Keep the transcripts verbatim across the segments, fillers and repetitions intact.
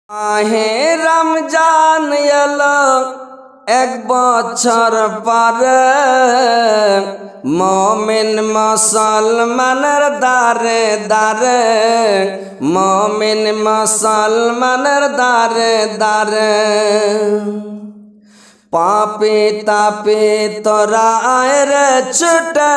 মাহে রমজান এলো এক বছর পরে, মুমিন মুসলমানের দারে দারে, মুমিন মুসলমানের দারে দারে। পাপি তাপি তোরা আয় রে ছুটে,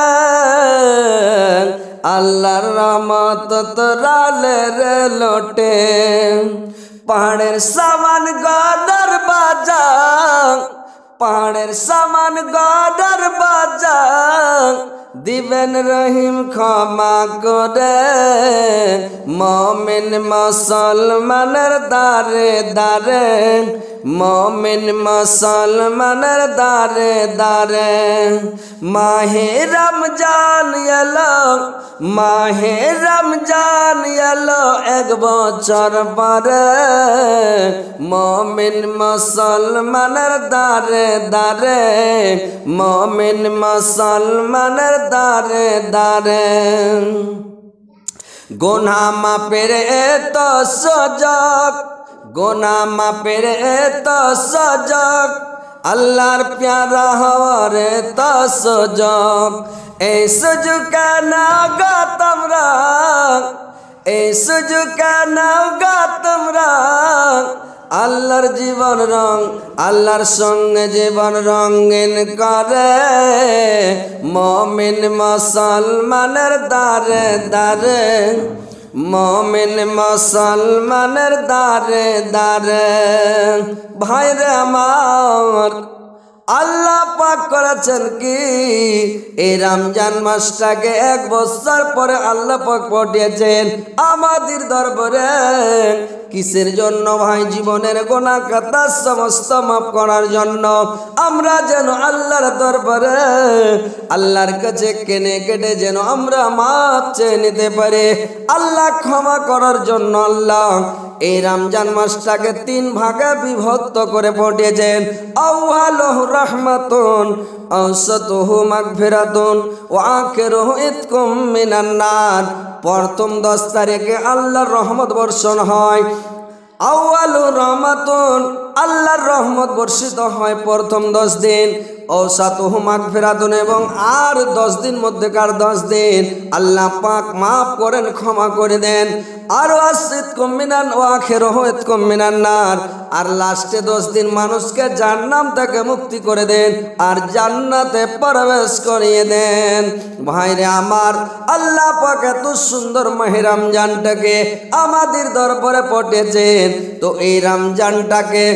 আল্লাহর রহমত তোরা লে রে লোটে। পাহাড়ের সামান গদর বাজা, পাহাড়ের সামান গদর বাজা, দিবেন রহিম ক্ষমা করে। মুমিন মুসলমানের দারে দারে, মুমিন মুসলমানের দারে দারে। মাহে রমজান এলো, মাহে রমজান এলো এক বছর পরে, মুমিন মুসলমানের দারে দারে, মুমিন মুসলমানের দারে দারে। গুনাহ মাপের এত সুযোগ, গুনাহ মাপের এত সুযোগ, আল্লাহর প্যারা হওয়ার এত সুযোগ। এই সুযোগ নাও গো তোমরা, এই সুযোগ নাও গো তোমরা, আল্লাহর জীবন রং, আল্লাহর সঙ্গে জীবন রঙিন করে। মুমিন মুসলমানের দারে দারে, মুমিন মুসলমানের দারে দারে। ভাইরে আমার, আল্লাহ পাক করেছেন কি এই রমজান মাসটাকে এক বছর পরে আল্লাহ পাক পাঠিয়েছেন আমাদের দরবারে। কিসের জন্য ভাই? জীবনের গুনাহ খাতা সমস্ত মাফ করার জন্য। আমরা যেন আল্লাহর দরবারে আল্লাহর কাছে কেনে কেটে যেন আমরা মাফ চেয়ে নিতে পারি, আল্লাহ ক্ষমা করার জন্য আল্লাহ এই রমজান মাসটাকে তিন ভাগে বিভক্ত করে পাঠিয়েছেন। আউয়ালুহু রাহমাতুন, আওসাতুহু মাগফিরাতুন, ওয়া আখিরুহু ইতকুম মিনান নার। প্রথম দশ তারিখে আল্লাহর রহমত বর্ষণ হয়। আউয়ালু রহমাতুন, আল্লাহর রহমত বর্ষিত হয় প্রথম দশ দিন। আওসাতুহু মাগফিরাতুন, এবং আর দশ দিন মধ্যেকার দশ দিন আল্লাহ পাক মাফ করেন, ক্ষমা করে দেন। আর ওয়াসিতকুম মিনান ওয়া আখিরুহু ইতকুম মিনান নার, আর লাস্টে দশ দিন মানুষকে জাহান্নাম থেকে মুক্তি করে দেন আর জান্নাতে প্রবেশ করিয়ে দেন। ভাইরে আমার, আল্লাহ পাক এত সুন্দর মাহে রমজানটাকে আমাদের দরবারে পাঠিয়েছেন। তো এই রমজানটাকে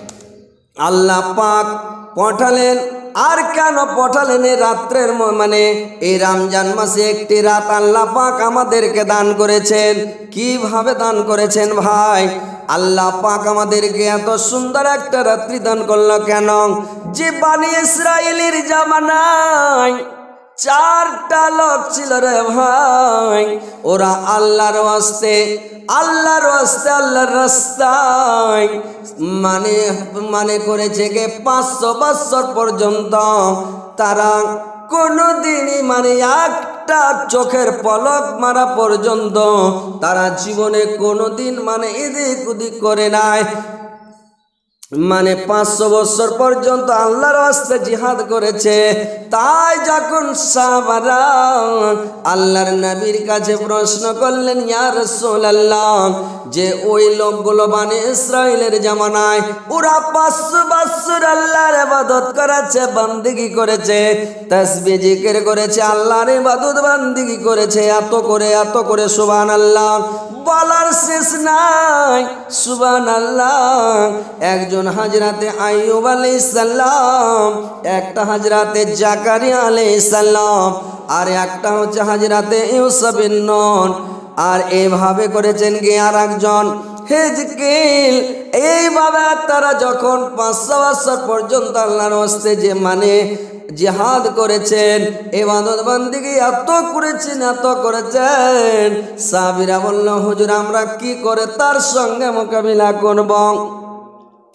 আল্লাহ পাক পাঠালেন, আর কেন পাঠালেন? এই রাত্রের মানে এই রমজান মাসে একটি রাত আল্লাহ পাক আমাদেরকে দান করেছেন। কিভাবে দান করেছেন ভাই? আল্লাহ পাক আমাদেরকে এত সুন্দর একটা রাত্রি দান করলো কেন? যে বানি ইসরাইলের জামানায় চারটা লোক ছিল রে ভাই, ওরা আল্লাহর ওয়াস্তে, আল্লাহর ওয়াস্তে আল্লাহর রাস্তায় মানে মানে করেছে কে পাঁচশো বছর পর্যন্ত তারা কোনোদিনই মানে একটা চোখের পলক মারা পর্যন্ত তারা জীবনে কোনোদিন মানে এদিক ওদিক করে নাই। মানে পাঁচশো বছর পর্যন্ত আল্লাহর রাস্তে জিহাদ করেছে। তাই যখন সাহাবারা আল্লাহর নবীর কাছে প্রশ্ন করলেন, ইয়া রাসূলুল্লাহ, যে ওই লোকগুলো বানি ইসরাইলের জামানায় ওরা পাঁচশো বছর আল্লাহর ইবাদত করেছে, বান্দিগি করেছে, তাসবিহ জিকির করেছে, আল্লাহর ইবাদত বান্দিগি করেছে, এত করে এত করে সুবহানাল্লাহ বলার শেষ নাই, সুবহানাল্লাহ। একজন হাজরাতে আইয়ুব আলাইহিস সালাম, একটা হাজরাতে জাকারিয়া আলাইহিস সালাম, আর একটা হচ্ছে হাজরাতে ইউসুফ বিন নূন। আর এইভাবে করেছেন কি আর একজন হিজকিল। এইভাবে তারা যখন পাঁচশো বছর পর্যন্ত আল্লাহর রাস্তায় যে মানে জিহাদ করেছেন, ইবাদত বান্দিগি এত করেছেন এত করেছেন, সাহাবীরা বলল, হুজুর আমরা কি করে তার সঙ্গে মোকাবিলা করব?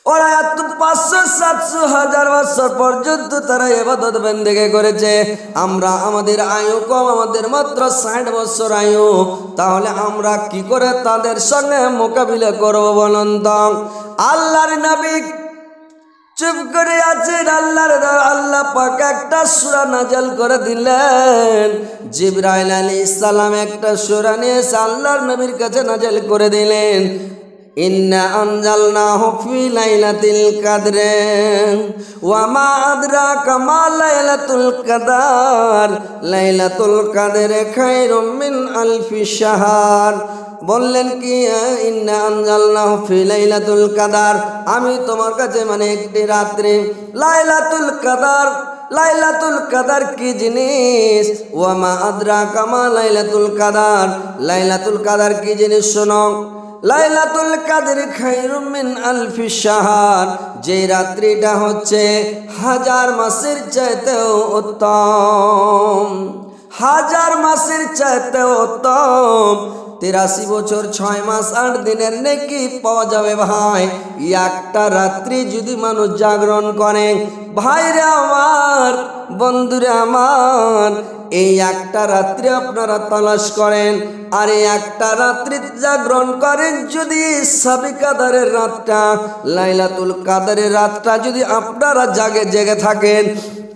ওরা এত পাঁচশো সাতশো হাজার বছর পর্যন্ত তারা ইবাদত বন্দেগি করেছে। আমরা আমাদের আয়ু কম, আমাদের মাত্র ষাট বছর আয়ু, তাহলে আমরা কি করে তাদের সঙ্গে মোকাবিলা করবো বলুন তো? আল্লাহর নবী চুপ করে আছেন। আল্লাহর আল্লাহ পাক একটা সূরা নাযিল করে দিলেন। জিবরাইল আলাইহিস সালাম একটা সূরা নিয়ে আল্লাহর নবীর কাছে নাযিল করে দিলেন। ইন্না আনজালনাহু ফি লাইলাতিল কদর ওয়া মা আদরাকা মা লাইলাতুল কদর লাইলাতুল কদর খায়রুম মিন আলফি শাহর। বললেন কি ইন্না আনজালনাহু ফি লাইলাতুল কদর, আমি তোমার কাছে মানে একটি রাত্রি। লাইলাতুল কদর, লাইলাতুল কদর কি জিনিস? ওয়া মা আদরাকা মা লাইলাতুল কদর, লাইলাতুল কদর কি জিনিস শোনো। লাইলাতুল কদর খায়রুম মিন আলফি শাহর, যে রাত্রিটা হচ্ছে হাজার মাসের চাইতেও উত্তম, হাজার মাসের চাইতেও উত্তম। তিরাশি বছর ছয় মাস আট দিনের নেকি পাওয়া যাবে ভাই। একটা রাত্রি যদি মানুষ জাগরণ করে, ভাইরে আমার, বন্ধুরে আমার, এই একটা রাত্রি আপনারা তালাশ করেন, আর এই একটা রাত্রি জাগরণ করেন যদি সবে কাদরের রাতটা, লাইলাতুল কাদরের রাতটা যদি আপনারা জাগে জেগে থাকেন,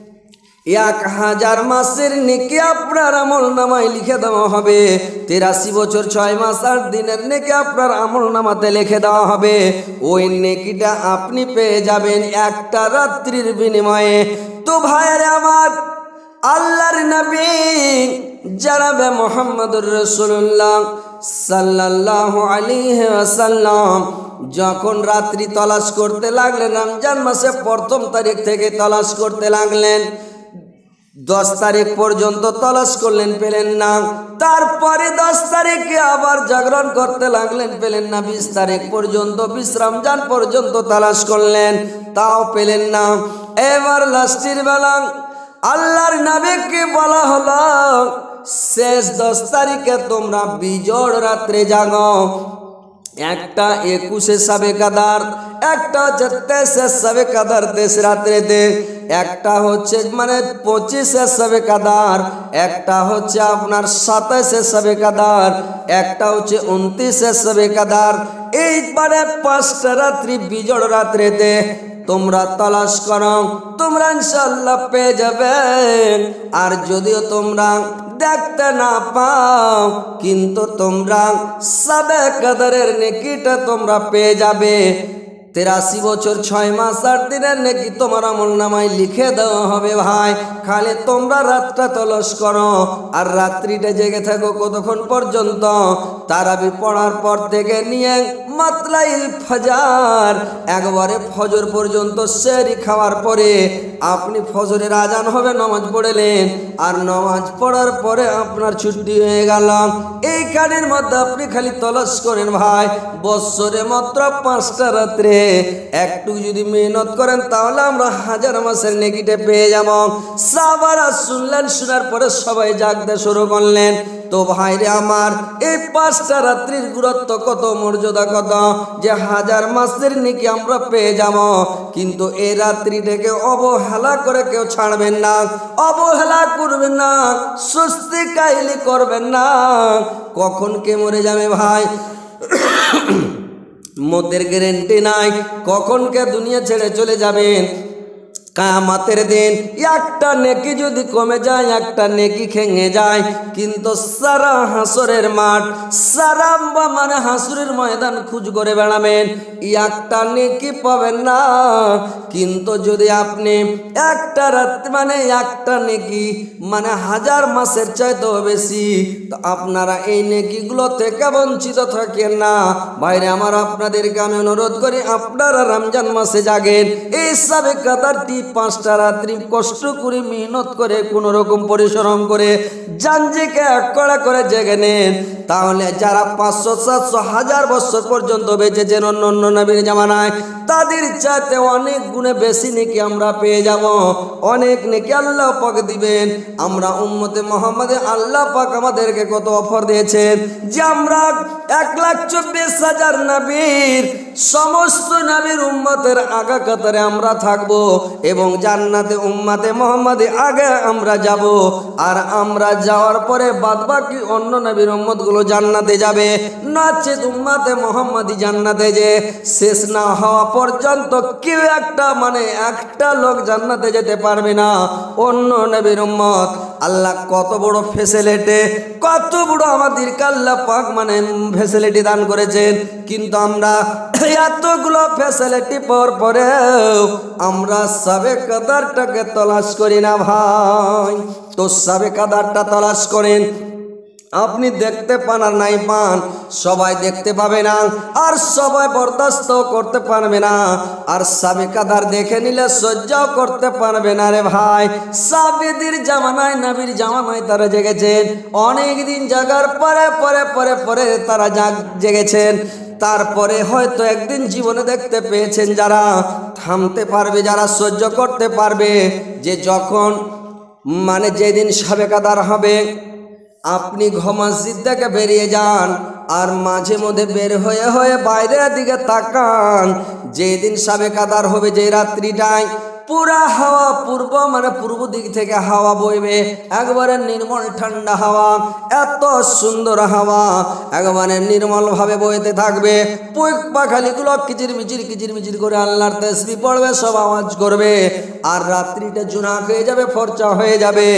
এক হাজার মাসের নেকি আপনার আমল নামায় লিখে দেওয়া হবে। তিরাশি বছর ছয় মাস আট দিনের নেকি আপনার আমল নামাতে লিখে দেওয়া হবে। ওই নেকিটা আপনি পেয়ে যাবেন একটা রাত্রির বিনিময়ে। তো ভাইয়ের আমার, আল্লাহর নবী জনাবে মুহাম্মদুর রাসূলুল্লাহ সাল্লাল্লাহু আলাইহি ওয়াসাল্লাম যখন রাত্রি তালাশ করতে লাগলেন, রমজান মাসে প্রথম তারিখ থেকে তালাশ করতে লাগলেন, দশ তারিখ পর্যন্ত তালাশ করলেন, পেলেন না। তারপরে দশ তারিখে আবার জাগরণ করতে লাগলেন, পেলেন না। বিশ তারিখ পর্যন্ত, বিশ রমজান পর্যন্ত তালাশ করলেন, তাও পেলেন না। এবার লাস্টের বেলা আল্লাহর নবীকে বলা হলো, শেষ দশ তারিখে তোমরা বিজোড় রাত্রে জাগো। একটা একুশে সবে কাদার, একটা হচ্ছে তেইশে সবে কাদার তেইশ রাত্রেতে, একটা হচ্ছে মানে পঁচিশে সবে কাদার, একটা হচ্ছে আপনার সাতাইশে সবে কাদার, একটা হচ্ছে উনত্রিশে সবে কাদার। এইবারে পাঁচটা রাত্রি বিজোড় রাত্রেতে তোমরা তালাশ করো, তোমরা ইনশাআল্লাহ পেয়ে যাবে। আর যদিও তোমরা দেখতে না পাও, কিন্তু তোমরা সবে কদরের নেকিটা তোমরা পেয়ে যাবে। তিরাশি বছর ছয় মাস আট দিনের নেকি তোমার আমল নামায় লিখে দেওয়া হবে ভাই। খালি তোমরা রাতটা তলস করো আর রাত্রিটা জেগে থাকো কতক্ষণ পর্যন্ত? তারাবি পড়ার পর থেকে নিয়ে মাতলাইল ফজর, একবারে ফজর পর্যন্ত সেহরি খাওয়ার পরে আপনি ফজরের আজান হবে, নামাজ পড়লেন, আর নামাজ পড়ার পরে আপনার ছুটি হয়ে গেল। এই কানের মধ্যে আপনি খালি তলস করেন ভাই। বৎসরে মাত্র পাঁচটা রাত্রে একটু যদি মেহনত করেন তাহলে আমরা হাজার মাসের নেকিটা পেয়ে যাব। সাহাবারা শুনলেন, শোনার পরে সবাই জাগতে শুরু করলেন। তো ভাইরে আমার, এই পাঁচটা রাত্রির গুরুত্ব কত, মর্যাদা কত, যে হাজার মাসের নেকি আমরা পেয়ে যাব। কিন্তু এই রাত্রিটাকে অবহেলা করে কেউ ছাড়বেন না, অবহেলা করবেন না, সুস্তি কাইলি করবেন না। কখন কে মরে যাবে ভাই মতের গ্যারান্টি নাই, কখন কে দুনিয়া ছেড়ে চলে যাবেন। কিয়ামতের দিন একটা নেকি যদি কমে যায়, একটা নেকি খেঙে যায়, কিন্তু সারা হাসরের মাঠ, সারা মানে হাসরের ময়দান খুঁজ করে বেড়াবেন, একটা নেকি পাবেন না। কিন্তু যদি আপনি একটা রাত মানে একটা নেকি মানে হাজার মাসের চাইতেও বেশি, তো আপনারা এই নেকিগুলো থেকে বঞ্চিত থাকেন না। ভাইরে আমার, আপনাদেরকে আমি অনুরোধ করি, আপনারা রমজান মাসে জাগেন, এই সবে কাদারটি পাঁচটা রাত্রি কষ্ট করে মেহনত করে কোনো রকম পরিশ্রম করে জানজিকে কড়া করে জেগে নেন। তাহলে যারা পাঁচশো সাতশো হাজার বছর পর্যন্ত বেঁচেছেন অন্য অন্য নবীর জামানায়, তাদের চাইতে অনেক গুণে বেশি নেকি আমরা পেয়ে যাব, অনেক নেকি আল্লাহ পাক দিবেন। আমরা উম্মতে মুহাম্মাদে আল্লাহ পাক আমাদেরকে কত অফার দিয়েছেন যে আমরা এক লাখ চব্বিশ হাজার নবীর সমস্ত নবীর উম্মতের আগা কাতারে আমরা থাকব এবং জান্নাতে উম্মতে মুহাম্মাদে আগে আমরা যাব। আর আমরা যাওয়ার পরে বাদবাকি অন্য নবীর উম্মতগুলো জান্নাতে যাবে, নচেত উম্মতে মুহাম্মাদি জান্নাতে যে শেষ না হওয়া পর্যন্ত কেউ একটা মানে একটা লোক জান্নাতে যেতে পারবে না অন্য নবীর উম্মত। আল্লাহ কত বড় ফ্যাসিলিটি, কত বড় আমাদেরকে আল্লাহ পাক মানে ফ্যাসিলিটি দান করেছেন, কিন্তু আমরা এতগুলো ফ্যাসিলিটি পাওয়ার পরেও আমরা সাবে কাদারটাকে তলাশ করি না ভাই। তো সাবে কাদারটা তলাশ করেন, আপনি দেখতে পান আর নাই পান, সবাই দেখতে পাবে না আর সবাই বরদাস্ত করতে পারবে না, আর সাবে কাদার দেখে নিলে সহ্যও করতে পারবে না রে ভাই। সাবেদের জামানায় নবীর জামানায় তারা জেগেছেন, অনেক দিন জাগার পরে পরে পরে পরে তারা জাগ জেগেছেন। তারপরে হয়তো একদিন জীবনে দেখতে পেয়েছেন যারা থামতে পারবে, যারা সহ্য করতে পারবে, যে যখন মানে যেদিন সাবে কাদার হবে আপনি মসজিদ থেকে বেরিয়ে যান আর মাঝে মধ্যে বের হয়ে হয়ে বাইরের দিকে তাকান, যেদিন সাবে কাদার হবে যে রাত্রিটায় পুরা হাওয়া পূর্ব মানে পূর্ব দিক থেকে হাওয়া বইবে, একবারে নির্মল ঠান্ডা হাওয়া, এত সুন্দর হাওয়া একবারে নির্মল ভাবে বইতে থাকবে। পুক পাখালিগুলো কিচির মিচির কিচির মিচির করে আল্লাহর তাসবিহ পড়বে, সব আওয়াজ করবে, আর রাত্রিটা জুনাক হয়ে যাবে, ফরচা হয়ে যাবে।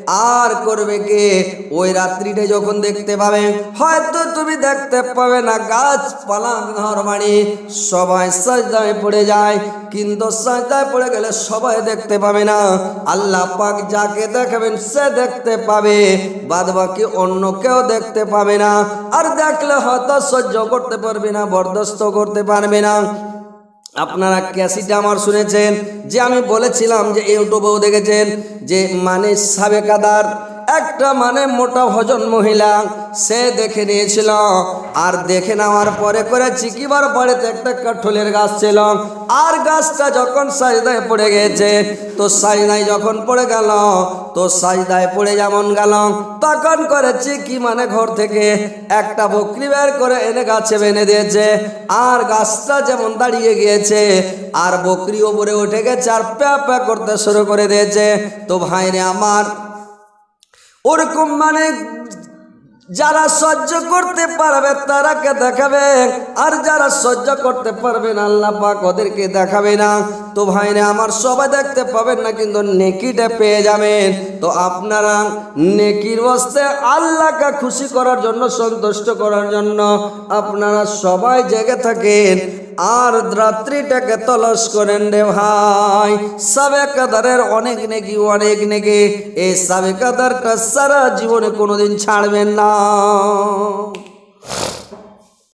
আর করবে কে? ওই রাত্রিটা যখন দেখতে পাবে, হয়তো তুমি দেখতে পাবে না গাছপালা ঘর বাড়ি সবাই সাজদায় পড়ে যায়, কিন্তু সাজদায় পড়ে গেলে সবাই দেখতে পাবে না। আল্লাহ পাক যাকে দেখাবেন সে দেখতে পাবে, বাদ বাকি অন্য কেউ দেখতে পাবে না। আর দেখলে হয়তো সহ্য করতে পারবে না, বরদাস্ত করতে পারবে না। আপনারা ক্যাসিটা আমার শুনেছেন যে আমি বলেছিলাম যে ইউটিউবেও দেখেছেন যে মানে সাবে কাদার একটা মানে মোটা ভজন মহিলা সে দেখে নিয়েছিল, আর দেখে নেওয়ার পরে করেছি কিবার বাড়িতে একটা কাঠলের গাছ ছিল, আর গাছটা যখন সাজদায় পড়ে গেছে, তো সাজদায় যখন পড়ে গেল, তো সাজদায় পড়ে যেমন গেল তখন করেছি কি মানে ঘর থেকে একটা বকরি বের করে এনে গাছে বেঁধে দিয়েছে, আর গাছটা যেমন দাঁড়িয়ে গিয়েছে আর বকরি ওপরে উঠে গেছে আর প্যা প্যা করতে শুরু করে দিয়েছে। তো ভাইরে আমার ওরকম মানে যারা সহ্য করতে পারবে তারাকে দেখাবে, আর যারা সহ্য করতে পারবে না আল্লাহ পাক ওদেরকে দেখাবে না। তো ভাইরা আমার সবাই দেখতে পাবেন না, কিন্তু নেকিটা পেয়ে যাবেন। তো আপনারা নেকির বস্তে আল্লাহকে খুশি করার জন্য, সন্তুষ্ট করার জন্য আপনারা সবাই জেগে থাকেন আর রাত্রিটাকে তলাশ করেন রে ভাই। সাবে কাদারের অনেক নেকি, অনেক নেকি, এই সাবে কাদারটা সারা জীবনে কোনোদিন ছাড়বেন না।